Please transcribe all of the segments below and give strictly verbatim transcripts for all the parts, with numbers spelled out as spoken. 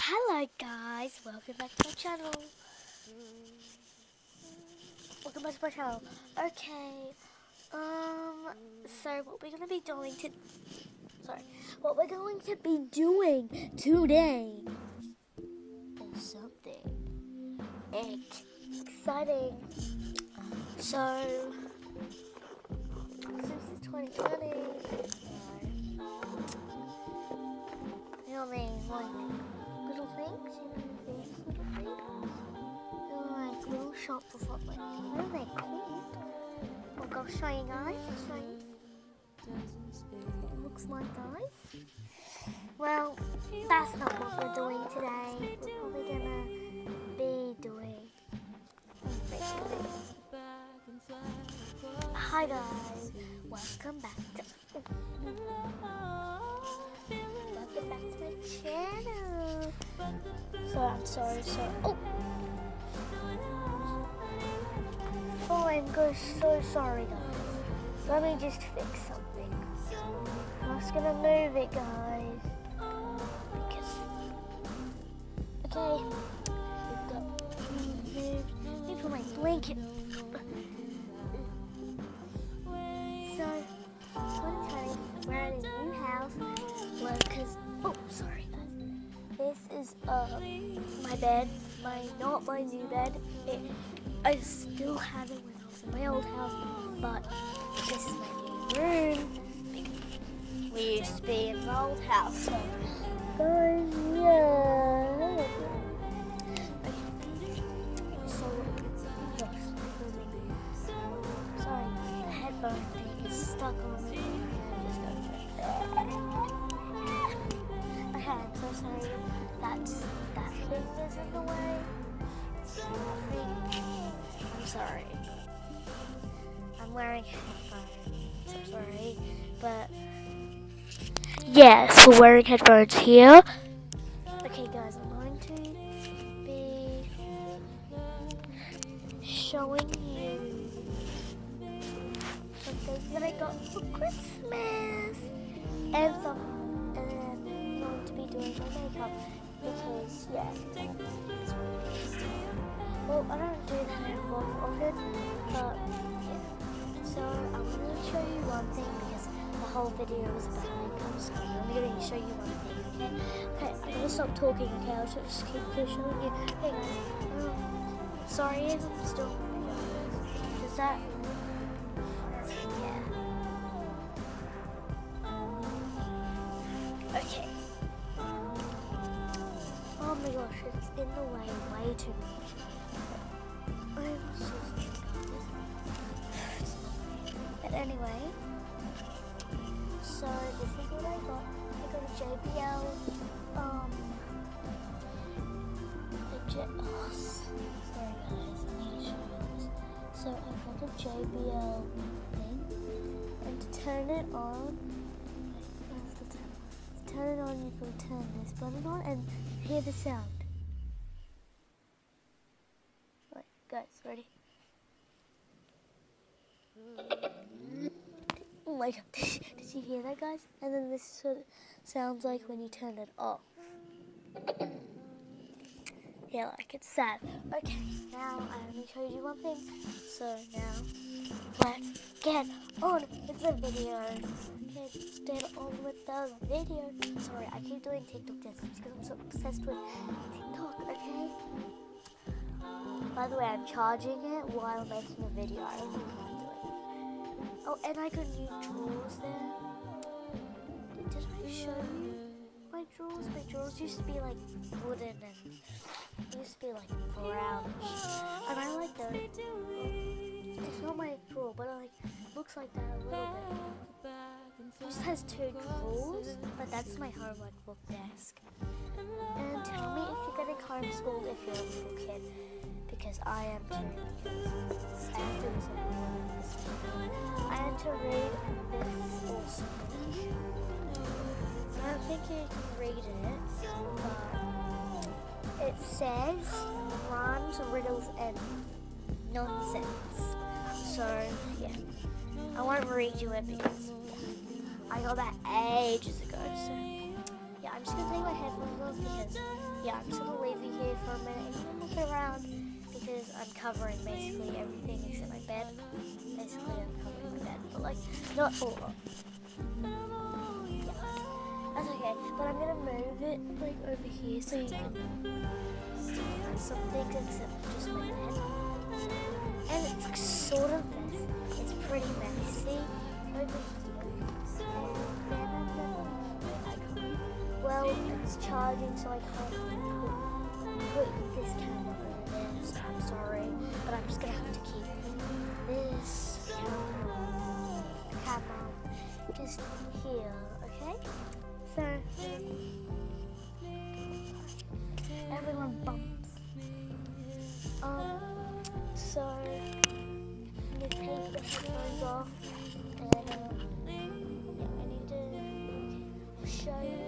Hello guys, welcome back to my channel. Welcome back to my channel. Okay, um, so what we're gonna be doing to, sorry, what we're going to be doing today, or something exciting. So, since it's twenty twenty, you know what I mean, like, little things, you know, these little things, they're like little shops or something. What are they called? Look, I'll show you guys, I'll show you. It looks like guys. Well, that's not what we're doing today. We're probably gonna be doing, hi guys, welcome back to, welcome back to my channel. So I'm sorry, sorry. Oh, oh I'm go so sorry guys. Let me just fix something. I'm just gonna move it guys. Because okay, we've got moved. Let me put my blanket. So twenty twenty, we're at a new house. Well, cause oh sorry guys. This is uh my bed, my not my new bed. It, I still have it when I was in my old house, but this is my new room. Because we used to be in the old house. So guys, yeah. Okay. So yes. Sorry, the headphone thing is stuck on me. Okay, I'm so sorry. That's that thing is in the way. I'm sorry. I'm wearing headphones. I'm sorry, but yes, we're wearing headphones here. Okay, guys, I'm going to be showing you some things that I got for Christmas, and some, and then I'm going to be doing my makeup because yeah. Well, I don't do that anymore often, but yeah. So I'm going to show you one thing because the whole video is about makeup, so I'm only going to show you one thing, okay? Okay, I'm going to stop talking, okay? I'll just keep showing you. Hey guys, um, sorry if I'm still, does that, yeah. Okay. Oh my gosh, it's in the way way too much. I'm so sorry guys. But anyway, so this is what I got. I got a J B L, um, a J, oh, sorry guys, I need to show you this. So I got a J B L thing, and to turn it on, to turn it on, you can turn this button on and hear the sound. Right, guys, ready? Oh my god, did you hear that guys? And then this sort of sounds like when you turn it off. Yeah, like it's sad. Okay, now I only showed you one thing. So now, let's get on with the video. Let's get on with the video. Sorry, I keep doing TikTok dances because I'm so obsessed with TikTok, okay? By the way, I'm charging it while making a video. I don't think I'm doing it. Oh, and I got new drawers there. Did I show you my drawers? My drawers used to be like wooden and used to be like brownish. And I like that. It's not my drawer, but it like looks like that a little bit. It just has two drawers, but that's my homework book desk. And tell me if you're getting homeschooled if you're a little kid. Because I am too. I am doing something. I had to read this also. I don't think you can read it, but it says rhymes, riddles, and nonsense. So yeah, I won't read you it because I got that ages ago. So yeah, I'm just gonna take my headphones off because yeah. yeah, I'm just gonna leave you here for a minute and you can look around because I'm covering basically everything except my bed. Basically, I'm covering my bed, but like not all of it. Yeah, that's okay. But I'm gonna move it like over here so you can see some things except just my bed. And it's sort of messy. It's pretty messy over here. Well, it's charging, so I can't put, put this camera over there, so I'm sorry, but I'm just gonna have to keep this camera, camera just here, okay? So, everyone bumps. Um, so, you take the headphones off, and um, yeah, I need to show you.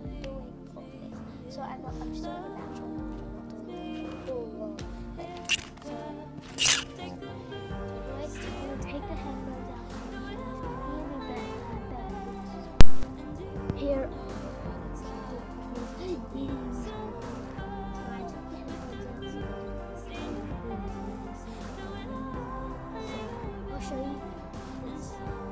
So I'm not, I'm just doing a natural one, I'm not doing a full one. So, right, I'm going to take the headphones out. Here. I'll show you this.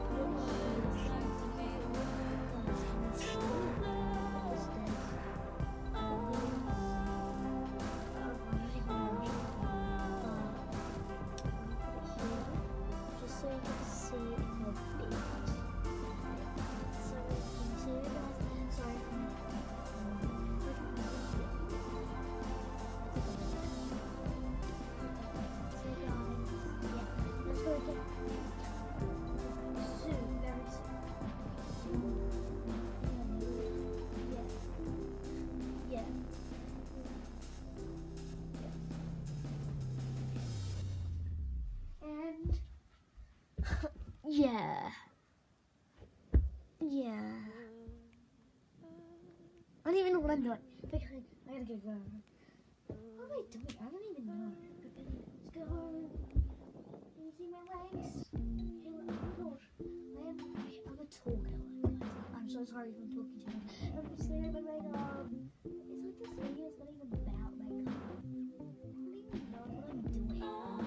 So you can see how big. So you can see it guys. Sorry. So guys, yeah. Let's go again. Soon, very soon. Yeah. Yeah. And yeah. Yeah. I don't even know what I'm doing. Because I gotta get going. What am I doing? I don't even know. Let's go. Can you see my legs? Hey, oh my gosh. I am, I'm a tall girl. I'm so sorry if I'm talking too much. I'm just staring at my makeup. It's like this video is not even about makeup. I don't even know what I'm doing.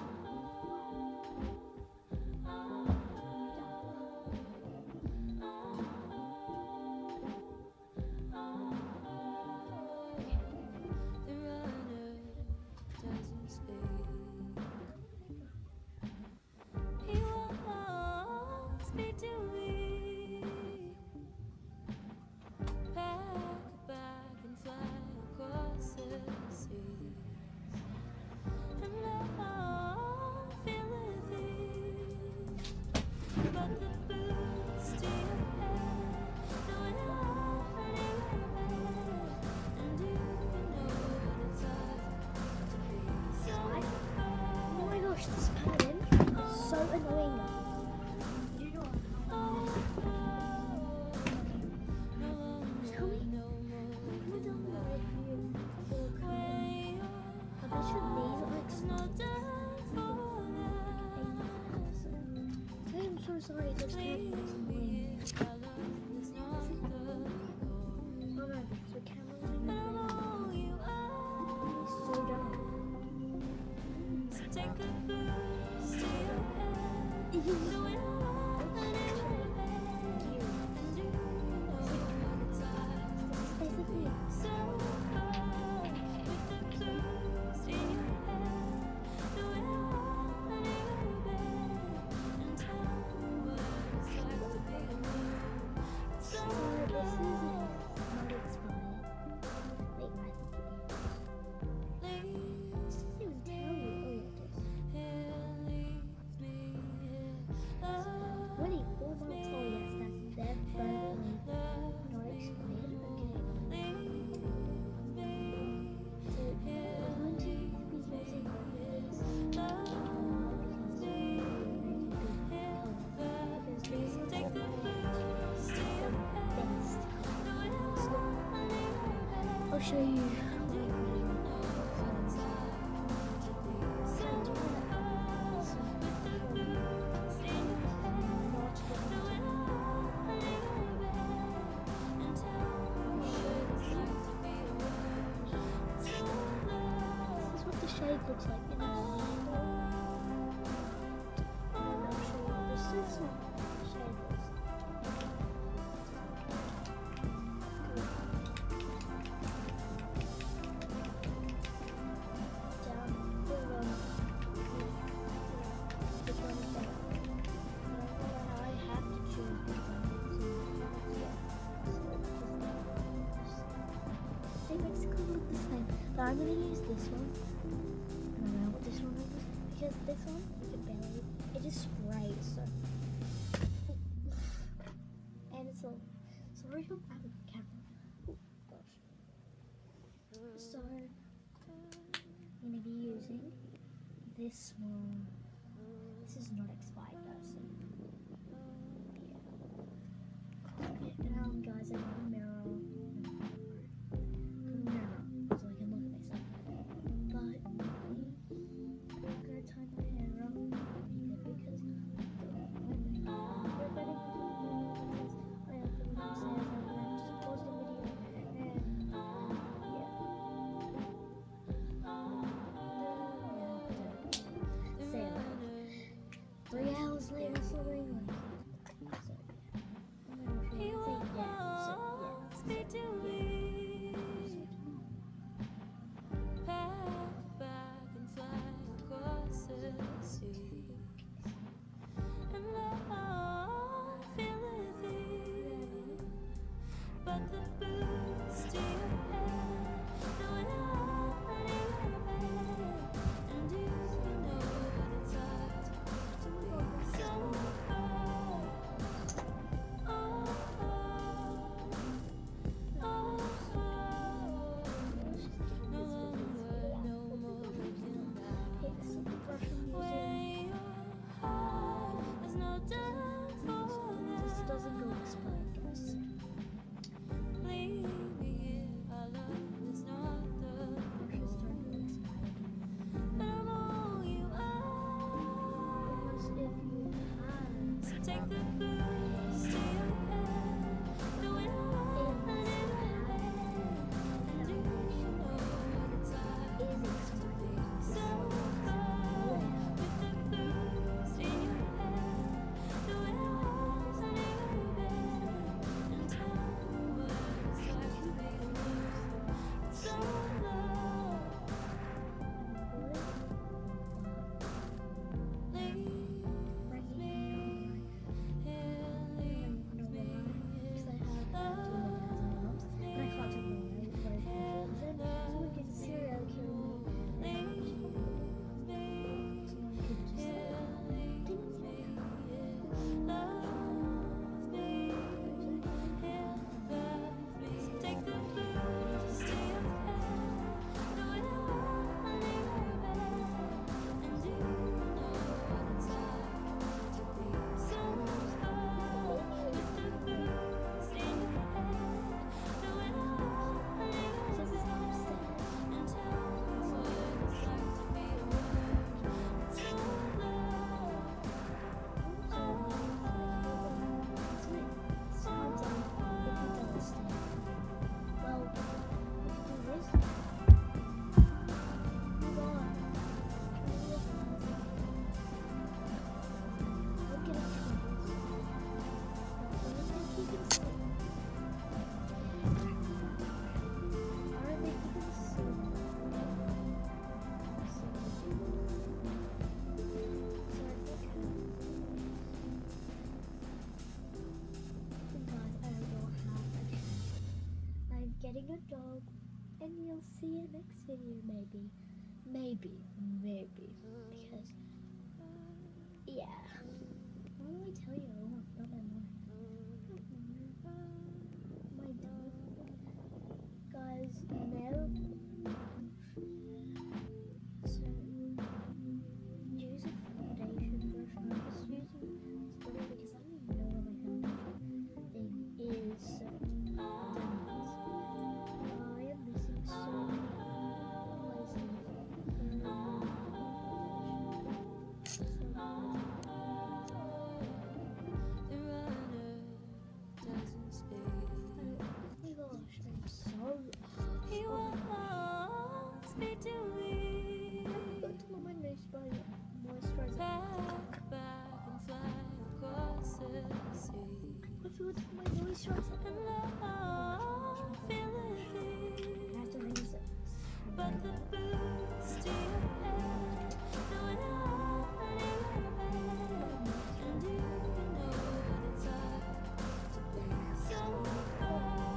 This pattern is so annoying. You know tell me, comment down below if you feel comfortable. I bet you these are like so I'm so sorry, it looks kind of annoying. Oh no, so camera's like it's so dark. Take a boost to your head. You know it all. So with the boost in your head, know it all and your bed, and tell me what it's like to be alone. So this is not expired. Wait, I think it is. Please even tell you. Really, four months old, yes, that's their birthday. Not expired, okay. So, we're going to be using this. Because this is the best. I'll show you. So shade looks like in a store. And I'll show you what this this one shade looks like. Down below, which one is better? Now I have to choose which one. They basically look the same, but I'm going to use this one. I don't know what this one is, because this one, you can barely, it just sprays, so. And it's a, sorry if I'm out of the camera. Oh, gosh. So, I'm going to be using this one. This is not expired though, so. Yeah. And um, guys, I have a mirror. Three hours later, so anyway. So, yeah. So, yeah. So, yeah. Back and fly across the sea. And I feel it, but the boost to your head, knowing I need your bed, and you know what it's like to be so bad. Oh, oh, oh, oh. No more, no more looking back. Where your heart has no doubt for This that. doesn't go expired, guys. Leave me here, our love is not the Just don't go expired. but I'm all you are. Because if you have, So take the boost to your head, knowing I need your bed, and you know what it's like is to expired. be so far. With the boost in your head, knowing I need your bed, and tell me what it's like to be alone, so alone. Leave me here, leave me here. Love me here, love me. Leave me here, leave me here. Love me here, love me. Take the boost to your head, knowing I need your bed, and you know what it's like to be so far. With the boost in your head, knowing I need your bed, and tell me what it's like to be alone, so alone. Oh, Sounds like if you don't stay. Well, if you do this, move on. Look at it. I don't think you can see. I don't think you can see. So, so I think, guys, I don't know how I can. I'm getting a dog, and you'll see it next video, maybe. Maybe, maybe. Because, yeah. What will I tell you? I want not my mind. My dog. Guys, now. So, use a foundation brush. I'm just using this brush because I don't even know where my foundation thing is. So, I am missing so many places. the runner doesn't speak. Oh my gosh, I'm so. He wants me to leave. stress it. and love feeling I have to raise it. but the boost to your head, knowing how I never bad, and you know what it's like to be sober.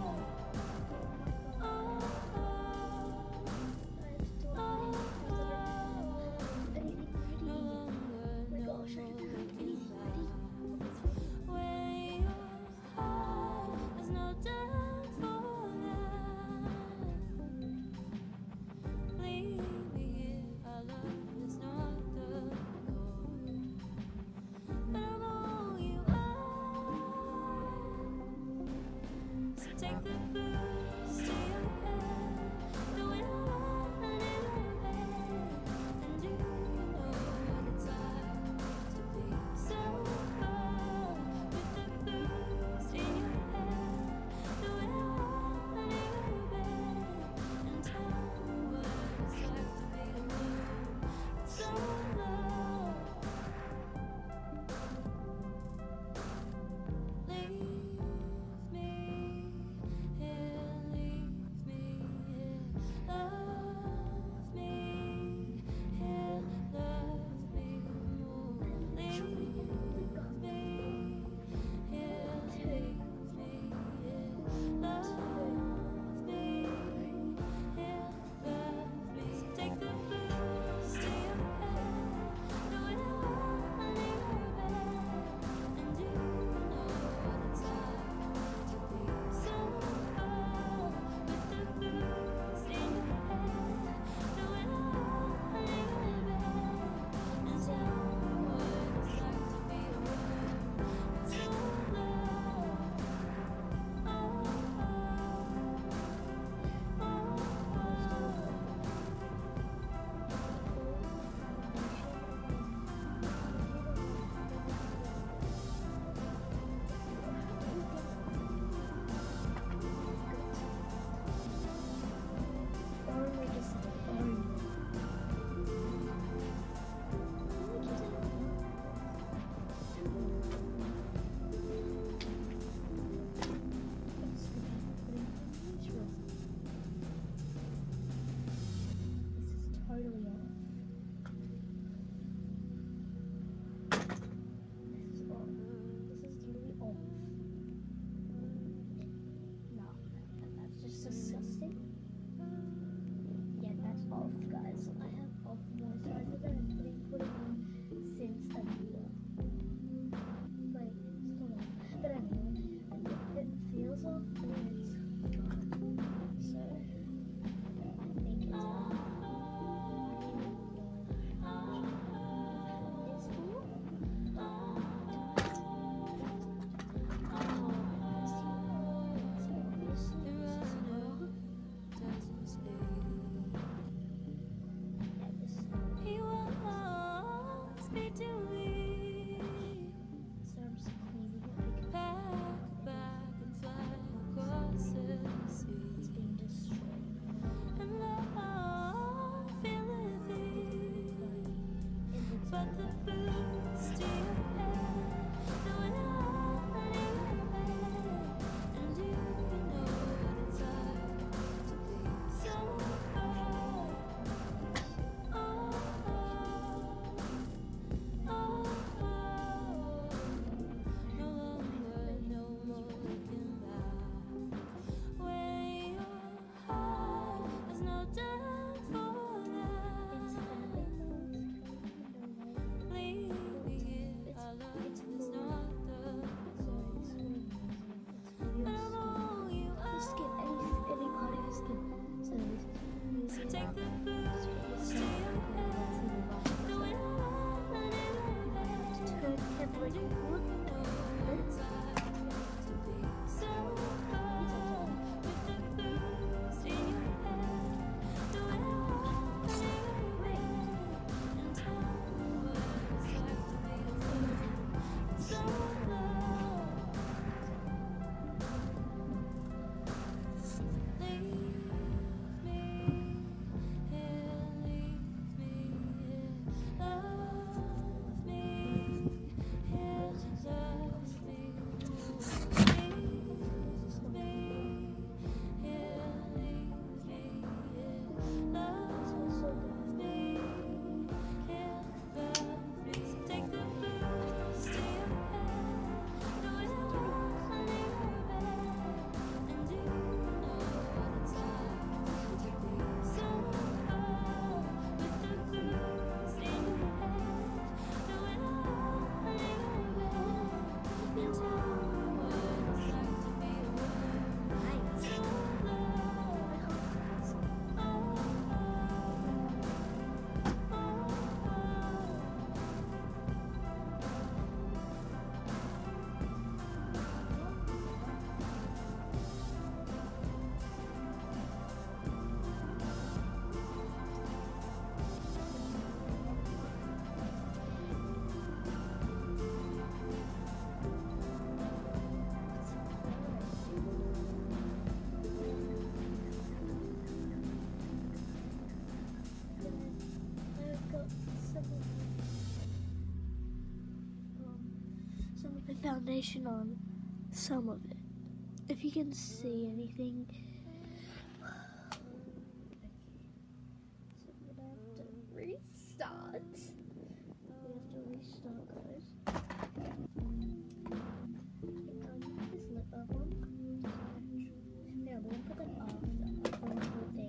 Oh, oh, I have to do it. Anything no ready? longer Oh my know gosh, I don't have what anything it's ready. like. What's ready? When you're high, there's no time for that. Leave me here, our love is not the norm. But I'm all you are. So take the boost to your head, doing all I never had, and you know what it's like to be sober with the boost in your head, doing all I never had, and tell me what it's like to be alone, so alone. Leave me here, leave me here, love me here, love me more. Leave me here, leave me here, love me here, love me. Take the boost to your head, doing all I never had, and you know what it's like to be sober with the boost in your head, doing all I never had, and tell me what it's like to be alone, so alone. Oh, oh, oh, Or just orange. This is totally off. This is off. This is really off. No, that- that's just disgusting. Yeah, that's off, guys. I have off moisturizer that I've been putting on since a year. Like, still off. But anyway, it feels off, but it's not. So, I think it's off. This one. So, obviously, this is not off. doesn't speak. Yeah, this is not off. He wants me to leave, So I'm just cleaning it because pack back and fly across the it's sea, being destroyed. and love feeling thee. It's But the boost to your head, knowing all I never had, and you know what it's like to be sober. Oh, oh, oh, oh. No longer, no more looking back. When you're high, there's no time for It's that. happening. Leave me here, our love is not the norm. But I'm all you Skip are. any any part of his skin. So So take the boost to your head, doing all I never had, turn him like and you wood. know what it's like to be sober with the boost in your head, doing all I never had, and tell me what it's like to be alone, so alone. Leave me here, leave me here, love me here, love foundation on some of it. If you can see anything. So we're gonna have to restart. We have to restart, guys. Um, this lip balm. Yeah, we're gonna put that after the whole thing.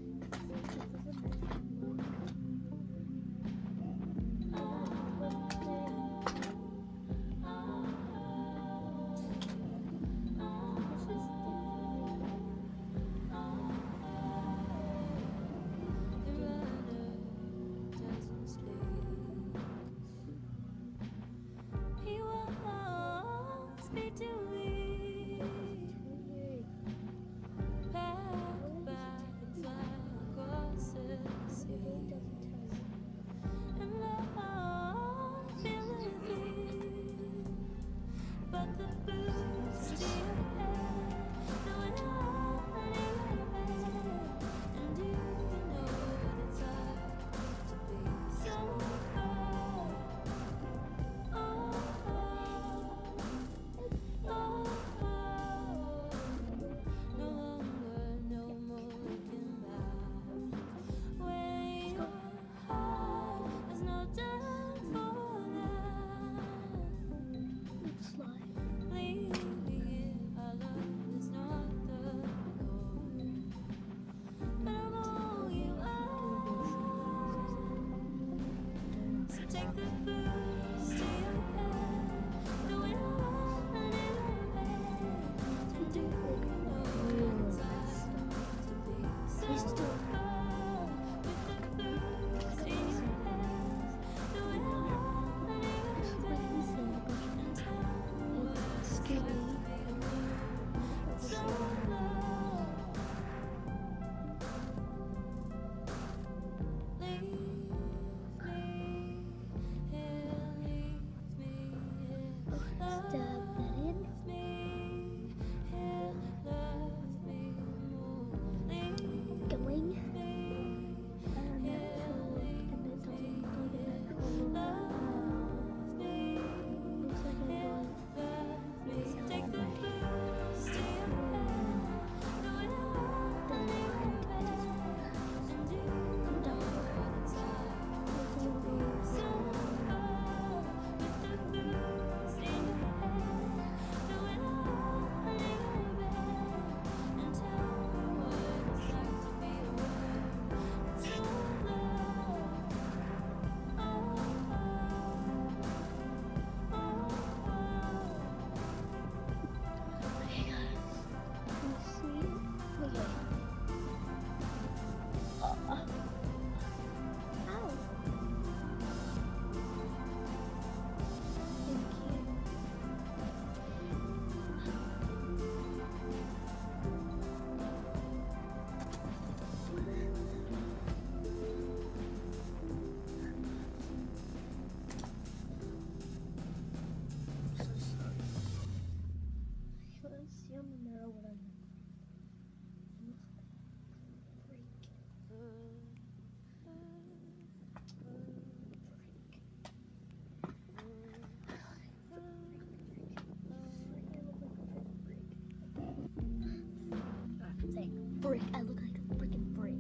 Brick. I look like a freaking brick.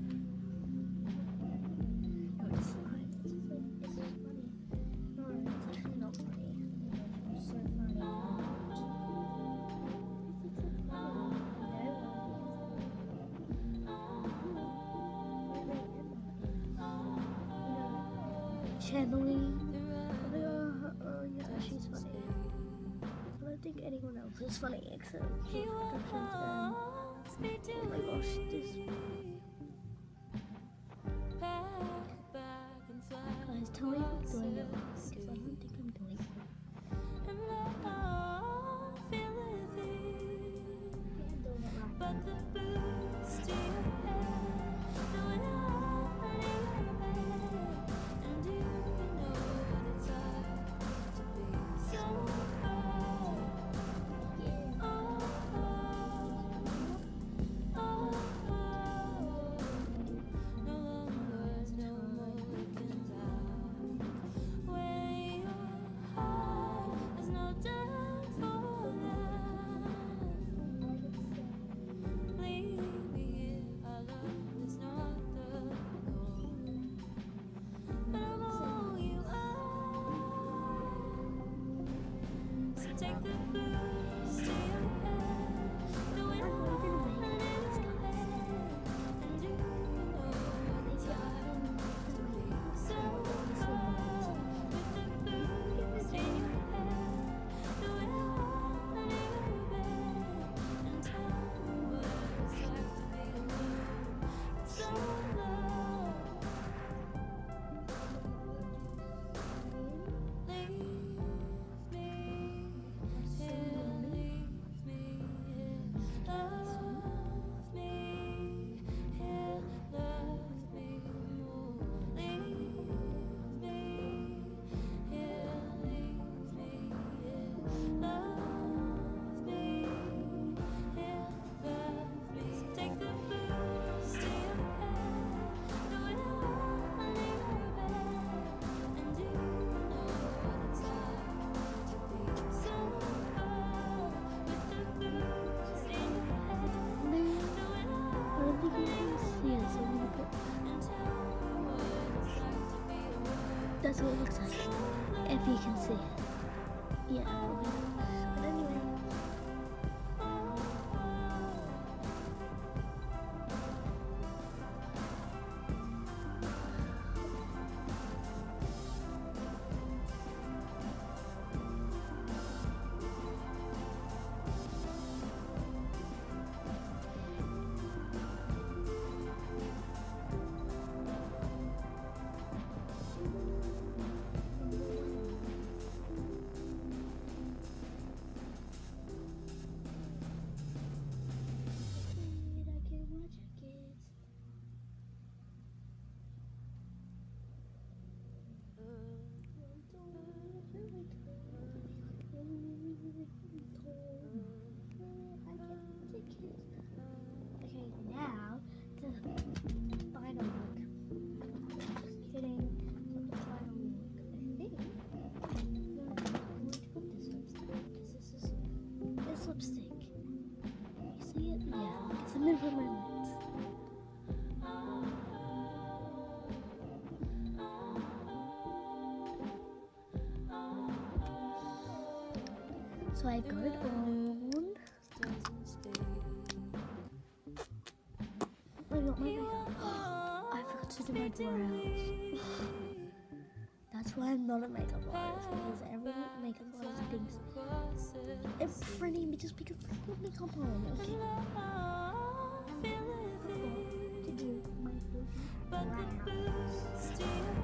No, it's fine. It's just like, it's just funny. No, it's actually not funny. It's so funny. It's so funny. Channeling. Uh, uh, yeah, she's funny. I don't think anyone else is funny except Productions and oh my gosh, this. Guys, tell me if I'm doing it wrong, because I don't think I'm doing it that's what it looks like. If you can see it. Yeah, probably not. But anyway. Okay, now to the final look. Just kidding. The final look. I think I'm going to put this lipstick because this is this lipstick. You see it? Yeah. Because I'm gonna put my lips. So I got it on. I got my makeup. I forgot to do my brows. That's why I'm not a makeup artist, because every makeup artist thinks it's pretty just because I put makeup on. Okay. To do my brows.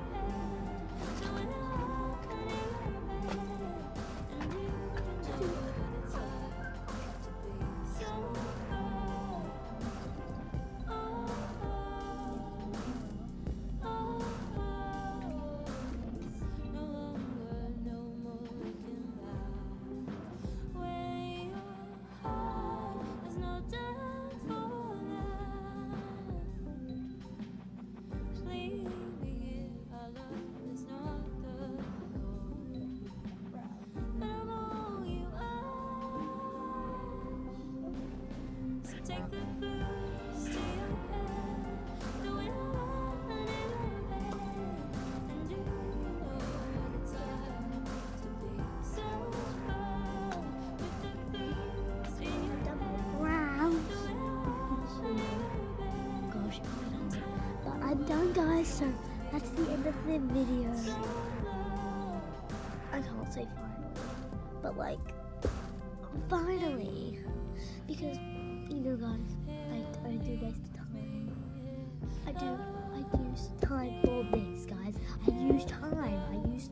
Take the blues to your head, the way I want it in your bed, and you know what it's like to be so far with the blues in your The brows. Gosh, I don't know. But I'm done, guys, so that's the end of the video. I can't say finally, but like, finally, because you know, guys, I, I do waste time. I do, I use time for this, guys. I use time. I use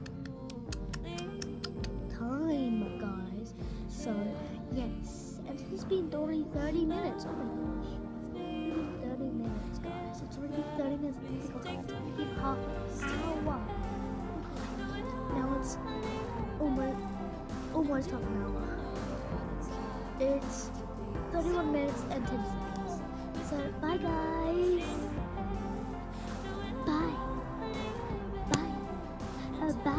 time, guys. So, yes. And it's been already thirty minutes. Oh my gosh. thirty minutes, guys. It's already thirty minutes. It's already half an hour. Now it's almost, almost half an hour. It's thirty-one minutes and ten seconds. So, bye guys. Bye. Bye. Uh, bye.